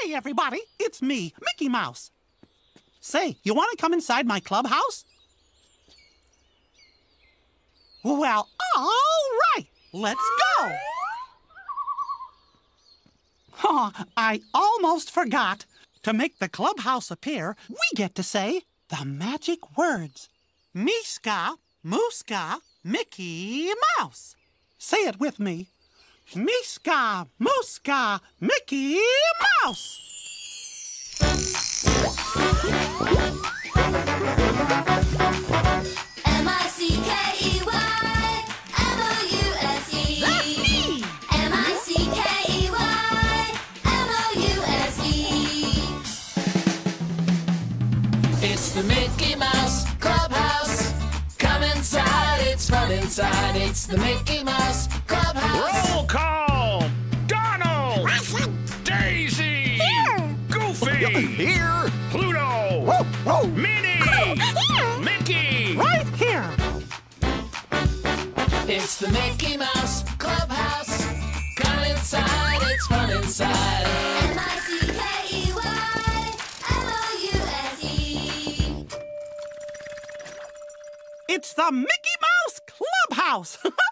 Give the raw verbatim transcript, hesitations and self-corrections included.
Hey, everybody, it's me, Mickey Mouse. Say, you want to come inside my clubhouse? Well, all right, let's go. Oh, I almost forgot. To make the clubhouse appear, we get to say the magic words. Miska, Mooska, Mickey Mouse. Say it with me. Miska, Mooska, Mickey Mouse. M I C K E Y M O U S E. That's me. M I C K E Y M O U S E. It's the Mickey Mouse Clubhouse. Come inside, it's fun inside. It's the Mickey Mouse Clubhouse. Roll call! Donald! Daisy! Here! Goofy! Here! Pluto! Whoa, whoa! Minnie! Here! Mickey! Right here. It's the Mickey Mouse Clubhouse. Come inside, it's fun inside. M I C K E Y M O U S E. It's the Mickey Mouse Clubhouse.